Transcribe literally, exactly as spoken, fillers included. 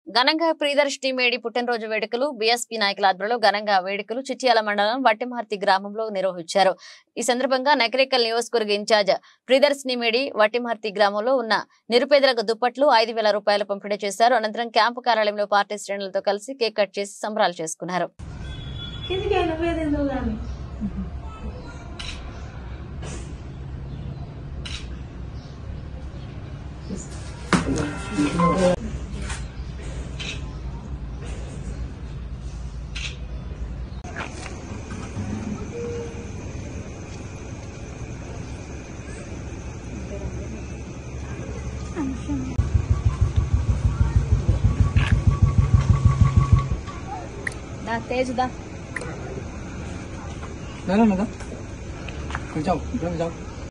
ఘనంగా ప్రియదర్శిని మేడి పుట్టినరోజు వేడుకలు బీఎస్పీ నాయకుల ఆధ్వర్యంలో ఘనంగా వేడుకలు చిట్యాల మండలం వట్టిమార్తి గ్రామంలో నిర్వహించారు. ఈ సందర్భంగా నకరేకల్ నియోజకవర్గ ఇన్ఛార్జ్ ప్రియదర్శిని మేడి వట్టిమార్తి గ్రామంలో ఉన్న నిరుపేదలకు దుప్పట్లు ఐదు వేల రూపాయలు పంపిణీ చేశారు. అనంతరం క్యాంపు కార్యాలయంలో పార్టీ శ్రేణులతో కలిసి కేక్ కట్ చేసి సంబరాలు చేసుకున్నారు. तेज दा ना ना ना जाओ जाओ जाओ